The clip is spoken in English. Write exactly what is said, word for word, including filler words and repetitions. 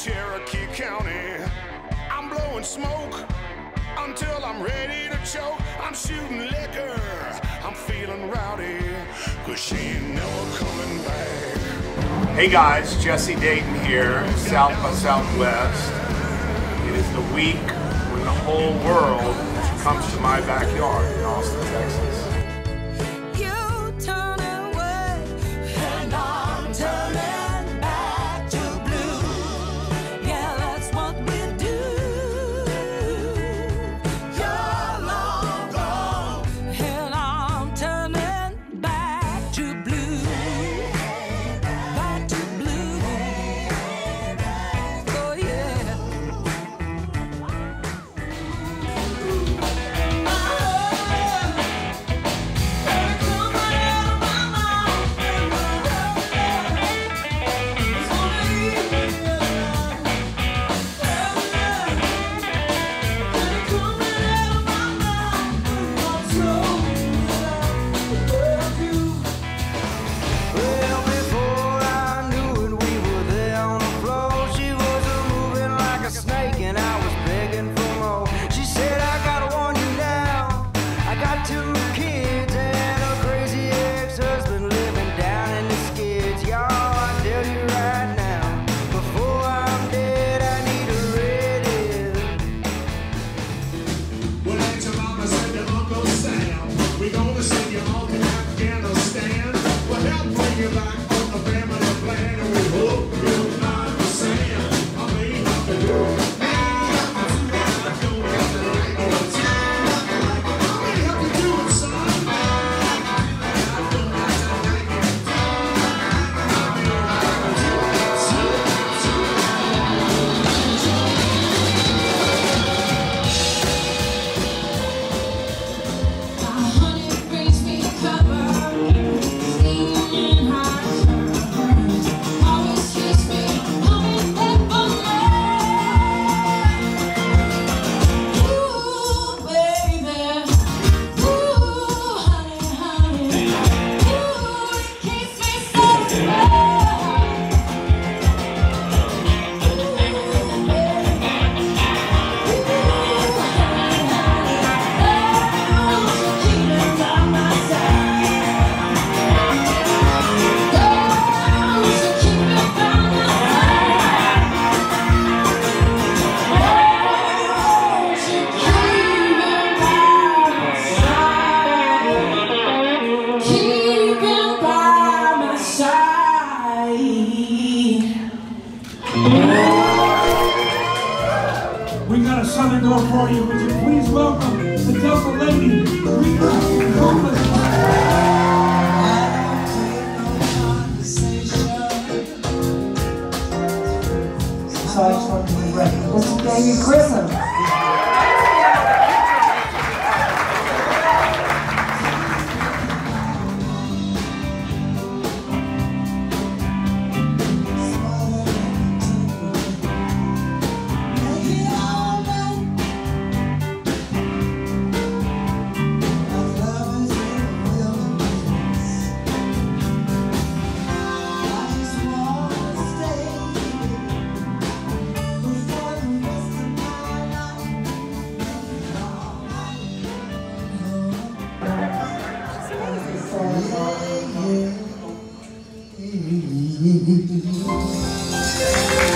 Cherokee County. I'm blowing smoke until I'm ready to choke. I'm shooting liquor, I'm feeling rowdy, cause she ain't never coming back. Hey guys, Jesse Dayton here, South by Southwest. It is the week when the whole world comes to my backyard in Austin, Texas. We got a Southern girl for you. Would you please welcome the Delta lady, Rita Copeland. So I just want to be ready. This is Baby Christmas. Yeah.